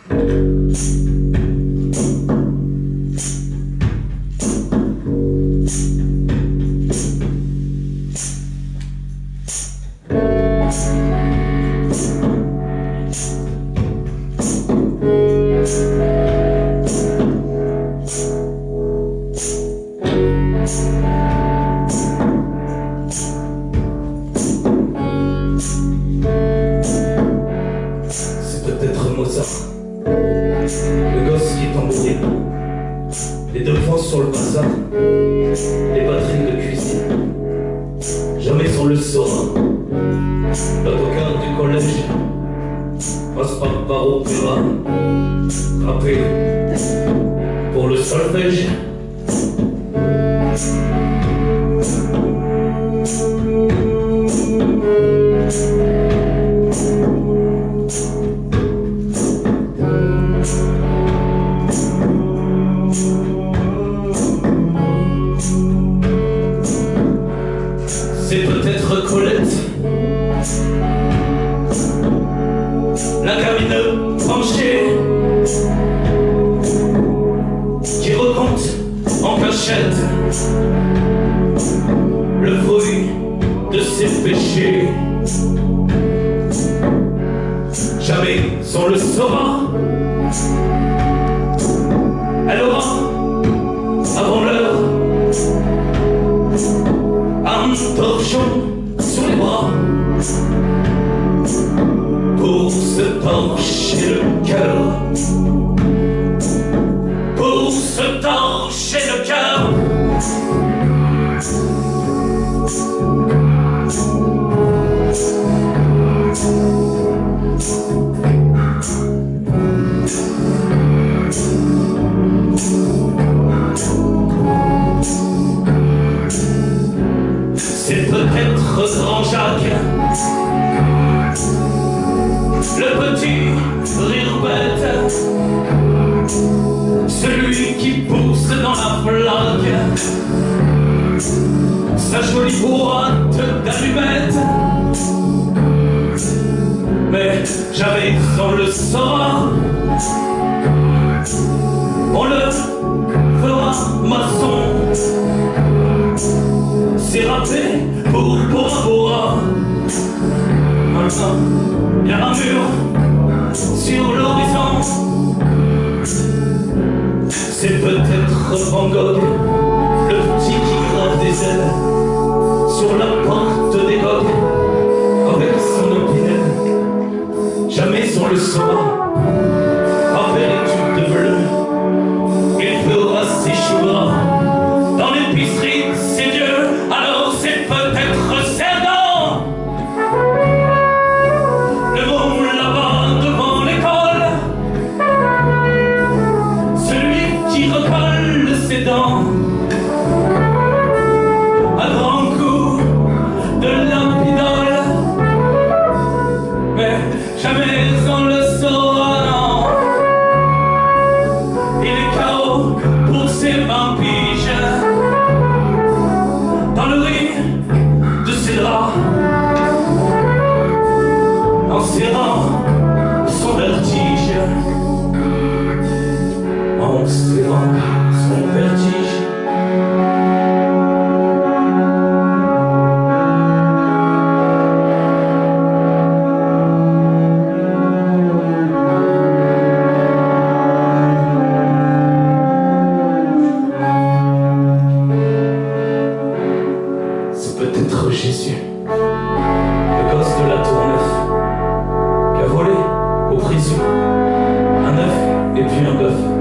Peut-être Mozart, le gosse qui est embrouillé, les deux points sur le bazar, les batteries de cuisine. Jamais on le saura. L'autocar du collège passe par opéra, frappé pour le solfège. C'est peut-être Colette, la gamine penchée, qui recompte en cachette le fruit de ses péchés. Jamais on le saura. Elle aura, avant l'heure, un torchon sous les bras pour se torcher le cœur, pour se torcher le cœur. C'est peut-être Grand Jacques, le petit rire bête, celui qui pousse dans la flaque sa jolie boîte d'allumettes. Mais jamais on le saura. On le fera maçon. C'est râpé pour Bora Bora. Maintenant, il y a un mur sur l'horizon. C'est peut-être Van Gogh, le petit qui grave des ailes sur la porte des gogues avec son opinel. Jamais on le saura. Avec les tubes de bleu, il fera ses choux dans l'épicerie. C'est Dieu, alors c'est peut-être Cerdan, le bon là-bas devant l'école, celui qui recolle ses dents à grands coups de lampidole. Mais jamais on le saura, non. Il est KO pour ses 20 piges dans le riz de ses draps, en serrant son vertige, en serrant son vertige. Peut-être Jésus, le gosse de la Tour-Neuf, qui a volé au Frisou un œuf et puis un bœuf.